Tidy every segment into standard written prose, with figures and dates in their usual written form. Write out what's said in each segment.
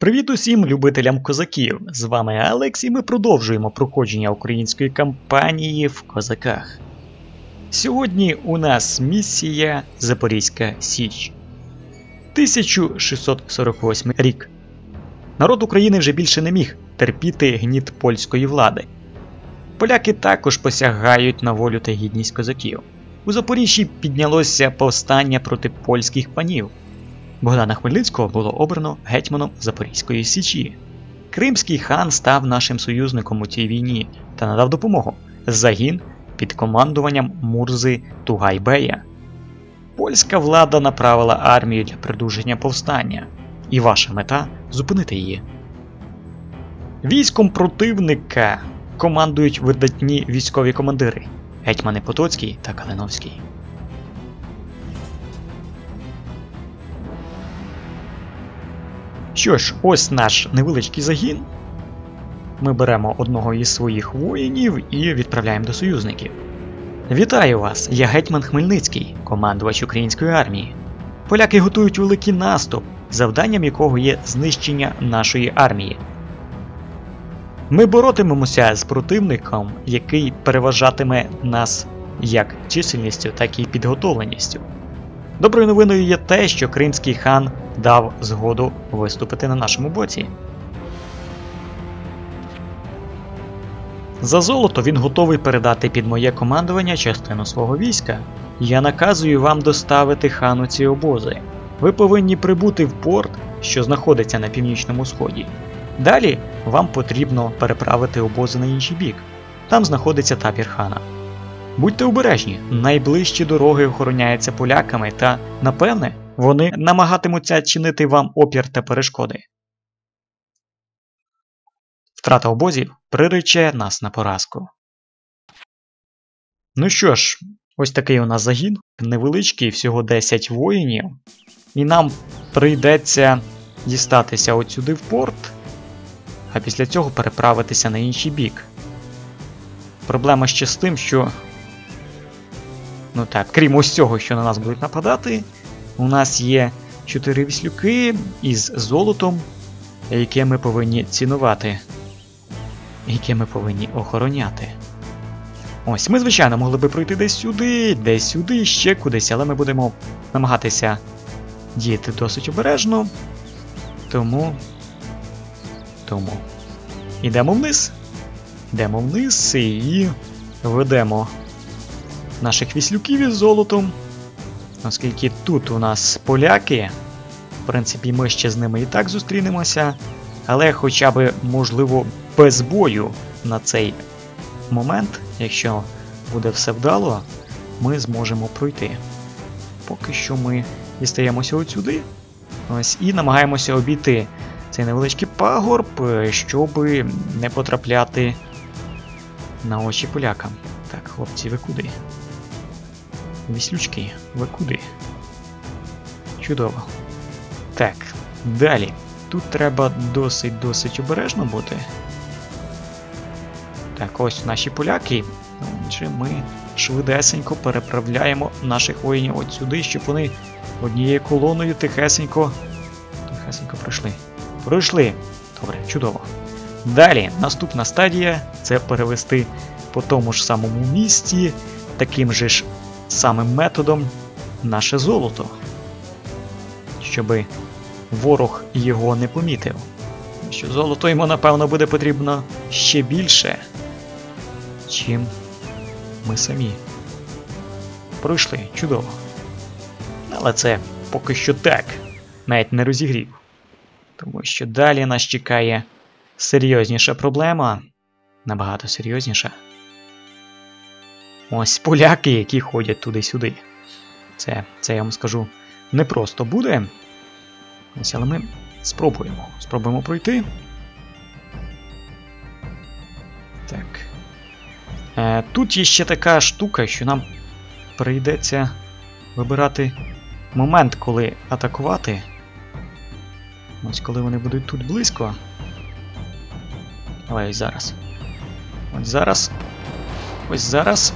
Привіт усім любителям козаків! З вами Алекс і ми продовжуємо проходження української кампанії в козаках. Сьогодні у нас місія Запорізька Січ. 1648 рік. Народ України вже більше не міг терпіти гніт польської влади. Поляки також посягають на волю та гідність козаків. У Запоріжжі піднялося повстання проти польських панів. Богдана Хмельницького було обрано гетьманом Запорізької Січі. Кримський хан став нашим союзником у цій війні та надав допомогу – загін під командуванням Мурзи Тугайбея. Польська влада направила армію для придушення повстання, і ваша мета – зупинити її. Військом противника видатні військові командири – гетьмани Потоцький та Калиновський. Що ж, ось наш невеличкий загін. Ми беремо одного із своїх воїнів і відправляємо до союзників. Вітаю вас, я гетьман Хмельницький, командувач української армії. Поляки готують великий наступ, завданням якого є знищення нашої армії. Ми боротимемося з противником, який переважатиме нас як чисельністю, так і підготовленістю. Доброю новиною є те, що кримський хан дав згоду виступити на нашому боці. За золото він готовий передати під моє командування частину свого війська. Я наказую вам доставити хану ці обози. Ви повинні прибути в порт, що знаходиться на північному сході. Далі вам потрібно переправити обози на інший бік. Там знаходиться табір хана. Будьте обережні, найближчі дороги охороняються поляками та, напевне, вони намагатимуться чинити вам опір та перешкоди. Втрата обозів прирече нас на поразку. Ну що ж, ось такий у нас загін, невеличкий, всього 10 воїнів. І нам прийдеться дістатися от сюди в порт, а після цього переправитися на інший бік. Проблема ще з тим, що... крім ось цього, що на нас будуть нападати, у нас є 4 віслюки із золотом, яке ми повинні цінувати, яке ми повинні охороняти. Ось, ми, звичайно, могли би пройти десь сюди, ще кудись, але ми будемо намагатися діяти досить обережно, тому йдемо вниз і ведемо наших віслюків із золотом, оскільки тут у нас поляки, в принципі ми ще з ними і так зустрінемося, але хоча б, можливо, без бою на цей момент, якщо буде все вдало, ми зможемо пройти. Поки що ми дістаємося от сюди, ось, і намагаємося обійти цей невеличкий пагорб, щоб не потрапляти на очі полякам. Так, хлопці, ви куди? Віслючки, ви куди? Чудово. Так, далі. Тут треба досить обережно бути. Так, ось наші поляки. Отже, ми швидесенько переправляємо наших воїнів от сюди, щоб вони однією колоною тихесенько пройшли. Пройшли! Добре, чудово. Далі, наступна стадія – це перевести по тому ж самому місці, таким же ж самим методом, наше золото, щоб ворог його не помітив. Що золото йому, напевно, буде потрібно ще більше, чим ми самі. Пройшли, чудово. Але це поки що так, навіть не розігрів. Тому що далі нас чекає серйозніша проблема, набагато серйозніша. Ось поляки, які ходять туди-сюди. Це я вам скажу, не просто буде. Ось, але ми спробуємо пройти. Так. Тут є ще така штука, що нам прийдеться вибирати момент, коли атакувати. Ось коли вони будуть тут близько. Давай ось зараз. Ось зараз.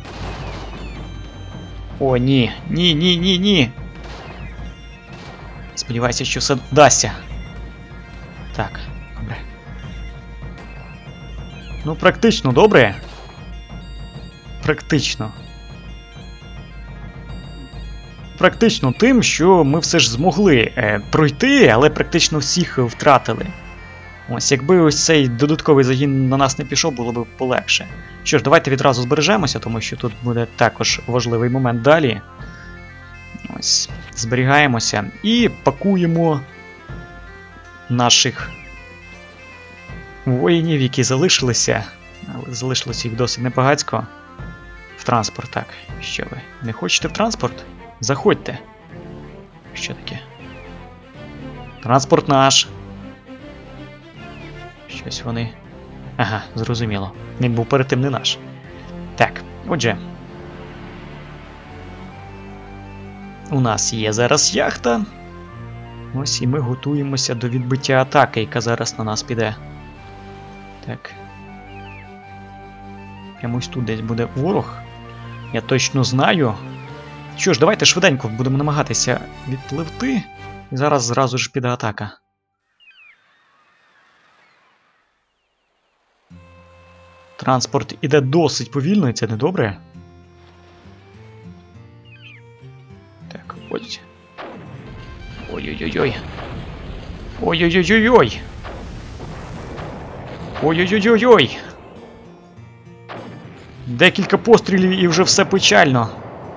О, ні. Сподіваюся, що все вдасться. Так, добре. Ну, практично добре. Практично. Практично тим, що ми все ж змогли пройти, але практично всіх втратили. Ось, якби ось цей додатковий загін на нас не пішов, було б полегше. Що ж, давайте відразу збережемося, тому що тут буде також важливий момент далі. Ось, зберігаємося і пакуємо наших воїнів, які залишилися. Але залишилося їх досить небагацько. В транспорт, так. Що ви? Не хочете в транспорт? Заходьте. Що таке? Транспорт наш. Щось вони... Ага, зрозуміло. Він був перед тим не наш. Так, отже. У нас є зараз яхта. Ось і ми готуємося до відбиття атаки, яка зараз на нас піде. Так. Прямо ось тут десь буде ворог. Я точно знаю. Що ж, давайте швиденько будемо намагатися відпливти. І зараз зразу ж піде атака. Транспорт іде досить повільно, і це недобре. Так, ось. Ой-ой-ой-ой. Ой-ой-ой-ой-ой. Ой-ой-ой-ой-ой. Декілька пострілів і вже все печально.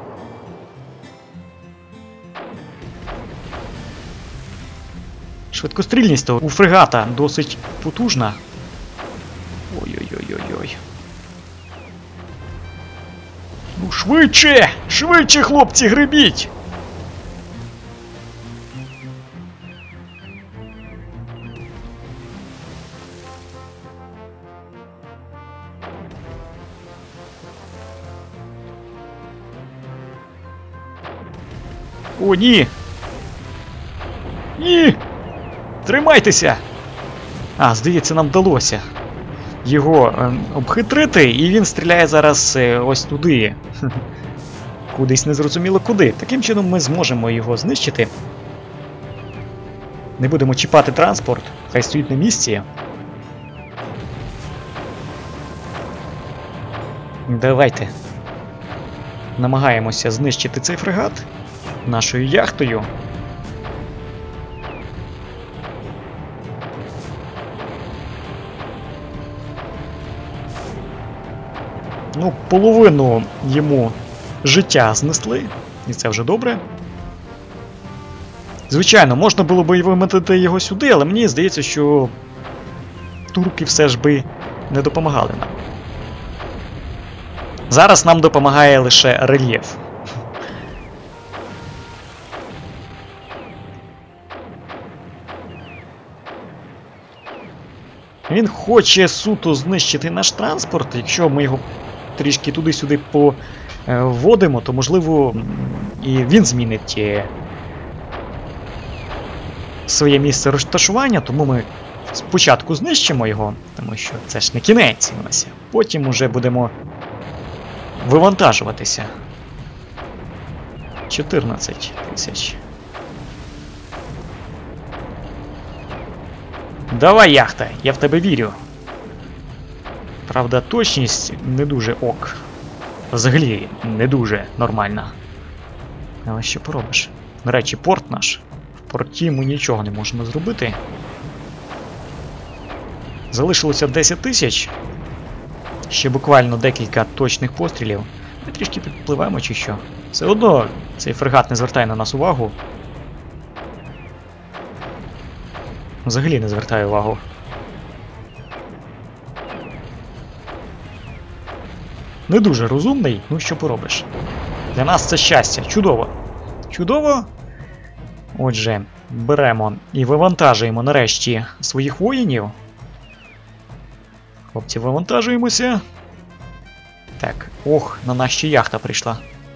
Швидкострільність у фрегата досить потужна. Ой-ой-ой-ой-ой. Ну швидше! Швидше, хлопці, гребіть! О, ні! Ні! Тримайтеся! А, здається, нам вдалося його обхитрити, і він стріляє зараз ось туди. Кудись незрозуміло куди. Таким чином ми зможемо його знищити. Не будемо чіпати транспорт, хай стоїть на місці. Давайте. Намагаємося знищити цей фрегат нашою яхтою. Ну, половину йому життя знесли, і це вже добре. Звичайно, можна було б і вимотати його сюди, але мені здається, що турки все ж би не допомагали нам. Зараз нам допомагає лише рельєф. Він хоче суто знищити наш транспорт. Якщо ми його трішки туди-сюди поводимо, то, можливо, і він змінить своє місце розташування, тому ми спочатку знищимо його, тому що це ж не кінець у нас. Потім уже будемо вивантажуватися. 14 тисяч. Давай, яхта, я в тебе вірю. Правда, точність не дуже ок. Взагалі, не дуже нормальна. Але що поробиш? До речі, порт наш. В порті ми нічого не можемо зробити. Залишилося 10 тисяч. Ще буквально декілька точних пострілів. Ми трішки підпливаємо чи що. Все одно цей фрегат не звертає на нас увагу. Взагалі не звертає увагу. Не дуже розумний, ну що поробиш. Для нас це щастя. Чудово. Чудово. Отже, беремо і вивантажуємо нарешті своїх воїнів. Хлопці, вивантажуємося. Так, ох, на нас ще яхта прийшла.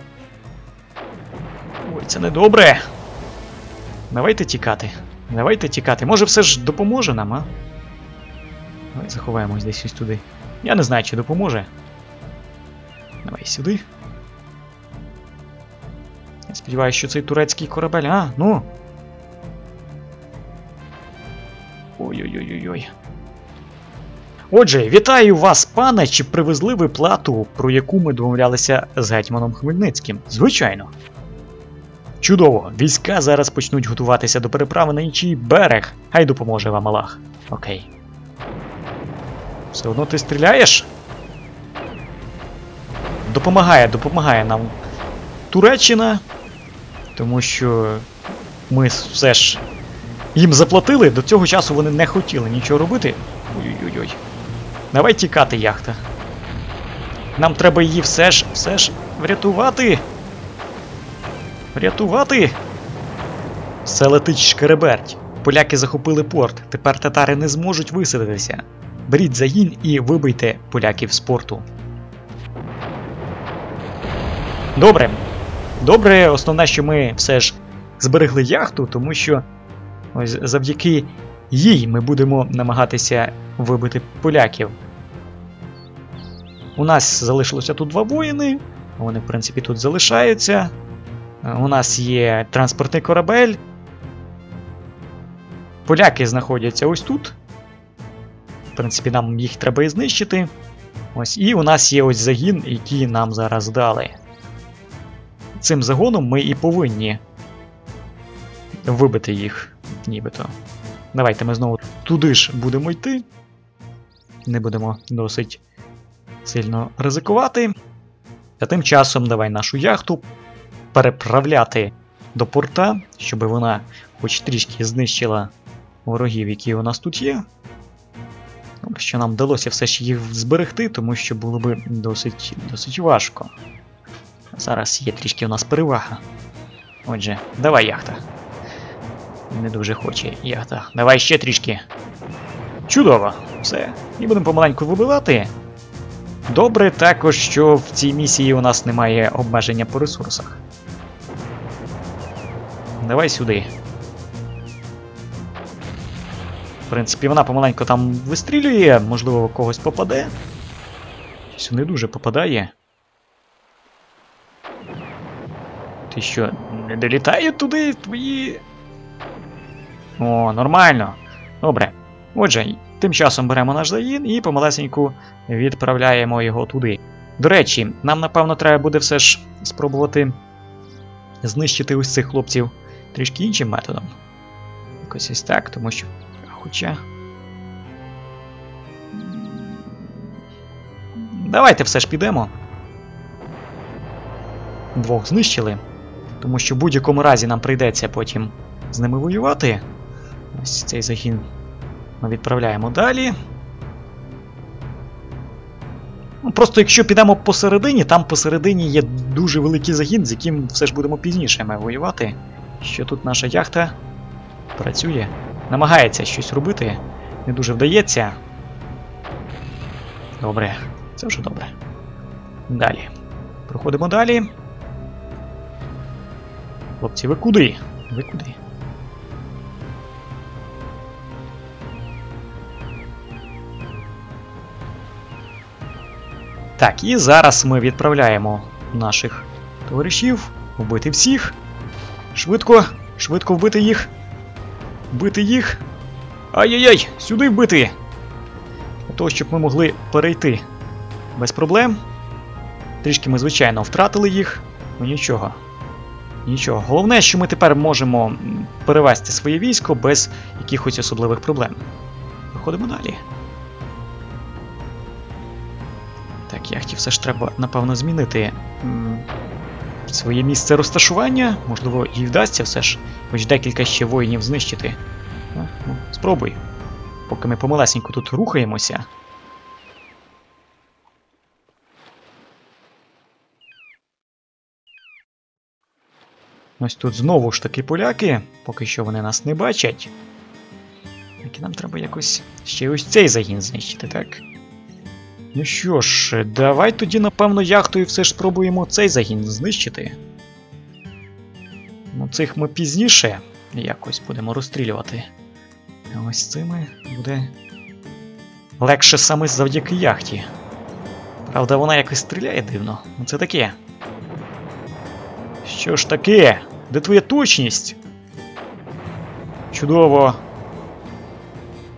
Ой, це недобре. Давайте тікати. Давайте тікати. Може все ж допоможе нам, а? Давай заховаємось десь ось туди. Я не знаю, чи допоможе. Давай сюди. Я сподіваюся, що цей турецький корабель... А, ну! Ой-ой-ой-ой-ой. Отже, вітаю вас, пане, чи привезли ви плату, про яку ми домовлялися з гетьманом Хмельницьким? Звичайно. Чудово, війська зараз почнуть готуватися до переправи на інший берег. Хай допоможе вам Аллах. Окей. Все одно ти стріляєш? Допомагає нам Туреччина, тому що ми все ж їм заплатили, до цього часу вони не хотіли нічого робити. Ой-ой-ой. Давай тікати, яхта. Нам треба її все ж врятувати. Врятувати! Все летить шкереберть. Поляки захопили порт, тепер татари не зможуть висадитися. Беріть загін і вибийте поляків з порту. Добре. Добре, основне, що ми все ж зберегли яхту, тому що ось завдяки їй ми будемо намагатися вибити поляків. У нас залишилося тут 2 воїни, вони в принципі тут залишаються. У нас є транспортний корабель. Поляки знаходяться ось тут. В принципі, нам їх треба і знищити. Ось, і у нас є ось загін, який нам зараз дали. Цим загоном ми і повинні вибити їх, нібито. Давайте ми знову туди ж будемо йти. Не будемо досить сильно ризикувати. А тим часом давай нашу яхту переправляти до порта, щоб вона хоч трішки знищила ворогів, які у нас тут є. Добре, що нам вдалося все ж їх зберегти, тому що було б досить важко. Зараз є трішки у нас перевага. Отже, давай, яхта. Не дуже хоче яхта. Давай ще трішки. Чудово. Все. І будемо помаленьку вибивати. Добре також, що в цій місії у нас немає обмеження по ресурсах. Давай сюди. В принципі, вона помаленьку там вистрілює, можливо, когось попаде. Щось не дуже попадає. Ти що, не долітає туди твої... О, нормально. Добре. Отже, тим часом беремо наш загін і помалесеньку відправляємо його туди. До речі, нам, напевно, треба буде все ж спробувати знищити ось цих хлопців трішки іншим методом. Якось ось так, тому що... Хоча... Давайте все ж підемо. 2 знищили. Тому що в будь-якому разі нам прийдеться потім з ними воювати. Ось цей загін ми відправляємо далі. Ну, просто якщо підемо посередині, там посередині є дуже великий загін, з яким все ж будемо пізніше ми воювати. Що тут наша яхта працює. Намагається щось робити. Не дуже вдається. Добре. Це вже добре. Далі. Проходимо далі. Хлопці, ви куди? Ви куди? Так, і зараз ми відправляємо наших товаришів вбити всіх. Швидко, швидко вбити їх. Вбити їх. Ай-яй-яй, сюди вбити. Для того, щоб ми могли перейти без проблем. Трішки ми, звичайно, втратили їх. Ну нічого. Нічого. Головне, що ми тепер можемо перевести своє військо без якихось особливих проблем. Виходимо далі. Так, яхті все ж треба, напевно, змінити своє місце розташування. Можливо, їй вдасться все ж хоч декілька ще воїнів знищити. Ну, спробуй. Поки ми помалесенько тут рухаємося. Ось тут знову ж таки поляки. Поки що вони нас не бачать. Так, і нам треба якось ще ось цей загін знищити, так? Ну що ж, давай тоді, напевно, яхтою все ж спробуємо цей загін знищити. Ну, цих ми пізніше якось будемо розстрілювати. А ось цими буде легше саме завдяки яхті. Правда, вона якось стріляє дивно. Ну це таке. Що ж таке? Де твоя точність? Чудово.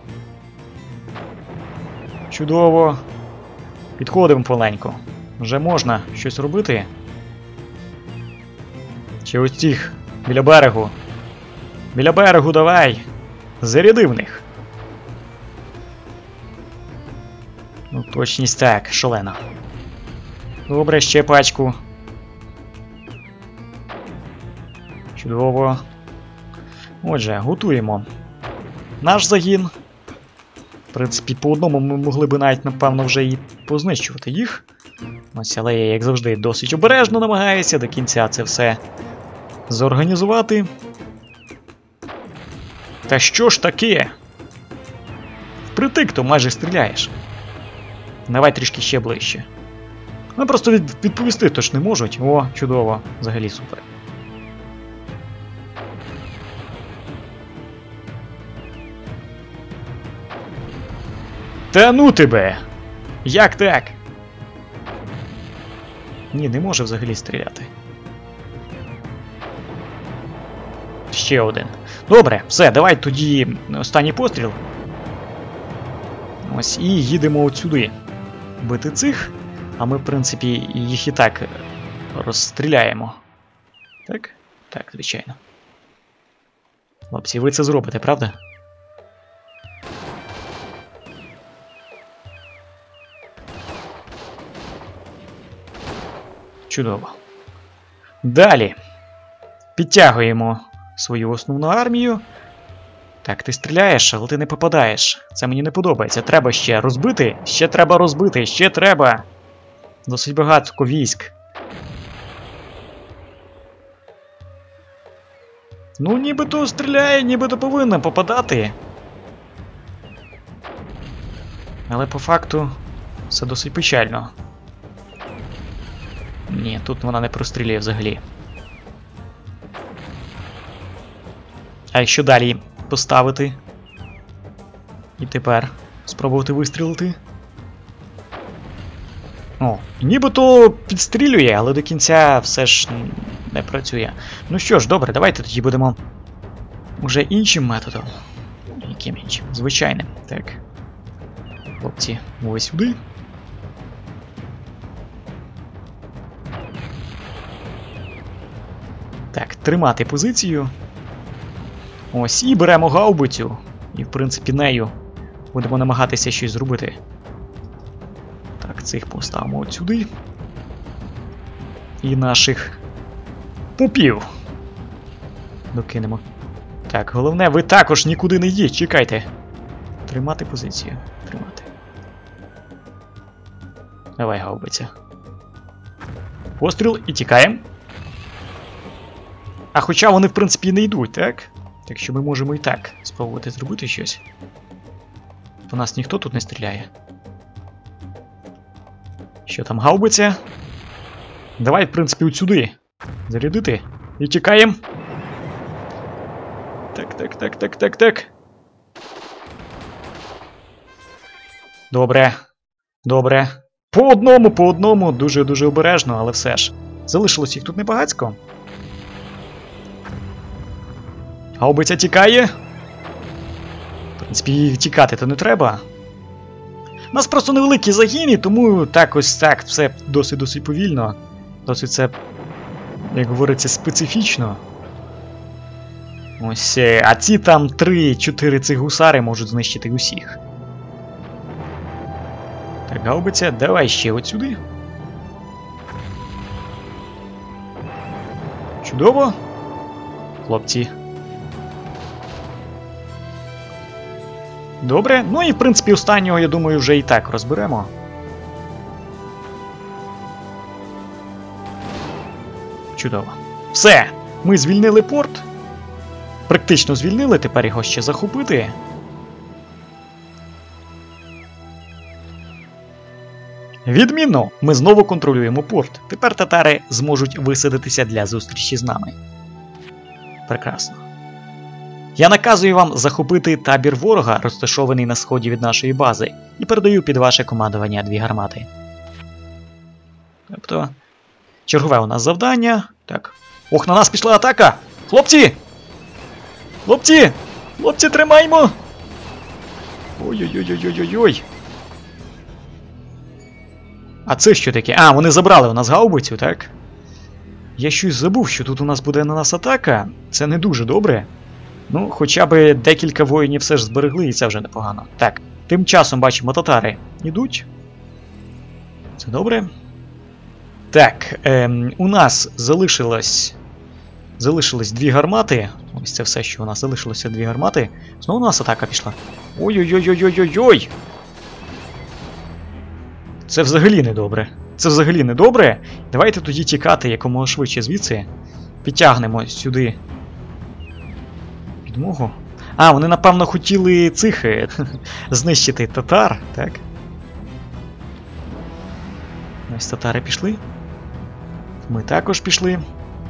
Чудово. Підходимо поленько. Вже можна щось робити. Чи ось цих біля берегу. Біля берегу давай. Заряди в них. Ну, точність так, шалена. Добре, ще пачку. Чудово. Отже, готуємо наш загін. В принципі, по одному ми могли би навіть, напевно, вже і познищувати їх. Ось, але я, як завжди, досить обережно намагаюся до кінця це все зорганізувати. Та що ж таке? Впритик, то майже стріляєш. Давай трішки ще ближче. Ну просто відповісти то ж не можуть. О, чудово. Взагалі супер. Та ну тебе! Як так? Ні, не може взагалі стріляти. Ще один. Добре, все, давай тоді останній постріл. Ось, і їдемо от сюди. Бити цих, а ми, в принципі, їх і так розстріляємо. Так? Так, звичайно. Хлопці, ви це зробите, правда? Чудово. Далі. Підтягуємо свою основну армію. Так, ти стріляєш, але ти не попадаєш. Це мені не подобається. Треба ще розбити. Ще треба розбити. Ще треба. Досить багато військ. Ну, нібито стріляє, нібито повинна попадати. Але по факту все досить печально. Ні, тут вона не прострілює взагалі. А якщо далі поставити? І тепер спробувати вистрілити? О, нібито підстрілює, але до кінця все ж не працює. Ну що ж, добре, давайте тоді будемо уже іншим методом. Яким іншим? Звичайним. Так. Хлопці, ось сюди. Так, тримати позицію. Ось, і беремо гаубицю. І, в принципі, нею будемо намагатися щось зробити. Так, цих поставимо от сюди. І наших попів докинемо. Так, головне, ви також нікуди не йдіть, чекайте. Тримати позицію. Тримати. Давай, гаубиця. Постріл і тікаємо. А хоча вони, в принципі, не йдуть, так? Так що ми можемо і так спробувати зробити щось. По нас ніхто тут не стріляє. Що там, гаубиця? Давай, в принципі, от сюди. Зарядити. І тікаємо. Так. Добре. Добре. По одному. Дуже обережно, але все ж. Залишилось їх тут небагацько. Гаубиця тікає. В принципі, їй тікати-то не треба. У нас просто невеликі загіни, тому так ось так все досить повільно. Досить це, як говориться, специфічно. Ось, а ці там 3-4 цих гусари можуть знищити усіх. Так, гаубиця, давай ще от сюди. Чудово. Хлопці. Добре, ну і в принципі останнього, я думаю, вже і так розберемо. Чудово. Все! Ми звільнили порт. Практично звільнили, тепер його ще захопити. Відмінно! Ми знову контролюємо порт. Тепер татари зможуть висадитися для зустрічі з нами. Прекрасно. Я наказую вам захопити табір ворога, розташований на сході від нашої бази, і передаю під ваше командування 2 гармати. Тобто, чергове у нас завдання. Так. Ох, на нас пішла атака! Хлопці! Хлопці! Хлопці, тримаймо! Ой-ой-ой-ой-ой-ой! А це що таке? А, вони забрали у нас гаубицю, так? Я щось забув, що тут у нас буде на нас атака. Це не дуже добре. Ну, хоча б декілька воїнів все ж зберегли, і це вже непогано. Так, тим часом бачимо, татари йдуть. Це добре. Так, у нас залишилось 2 гармати. Ось це все, що у нас залишилося 2 гармати. Знову у нас атака пішла. Ой-ой-ой-ой-ой-ой! Це взагалі не добре. Це взагалі не добре. Давайте тоді тікати якомога швидше звідси. Підтягнемо сюди підмогу. А, вони, напевно, хотіли цих знищити татар, так? Ось татари пішли. Ми також пішли.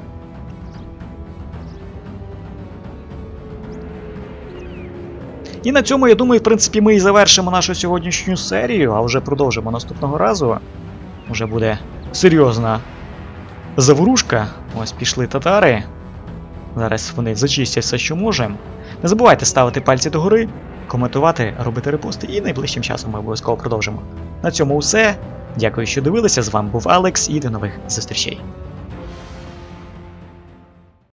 І на цьому, я думаю, в принципі, ми і завершимо нашу сьогоднішню серію, а вже продовжимо наступного разу. Уже буде серйозна заворушка. Ось пішли татари. Зараз вони зачистять все, що можемо. Не забувайте ставити пальці догори, коментувати, робити репости, і найближчим часом ми обов'язково продовжимо. На цьому все. Дякую, що дивилися. З вами був Алекс, і до нових зустрічей.